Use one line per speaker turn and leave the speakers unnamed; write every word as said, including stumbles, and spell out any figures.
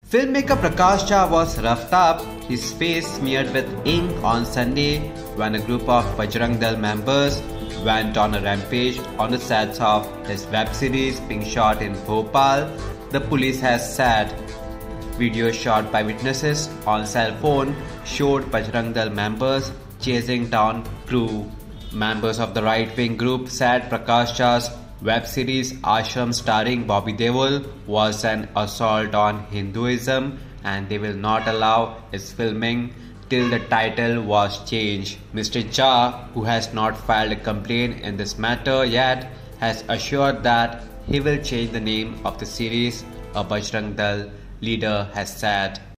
Filmmaker Prakash Jha was roughed up, his face smeared with ink on Sunday when a group of Bajrang Dal members went on a rampage on the sets of his web series being shot in Bhopal, the police has said. Videos shot by witnesses on cell phone showed Bajrang Dal members chasing down crew. Members of the right-wing group said Prakash Jha's web series Ashram starring Bobby Deol was an assault on Hinduism and they will not allow its filming till the title was changed. Mister Jha, who has not filed a complaint in this matter yet, has assured that he will change the name of the series, a Bajrang Dal leader has said.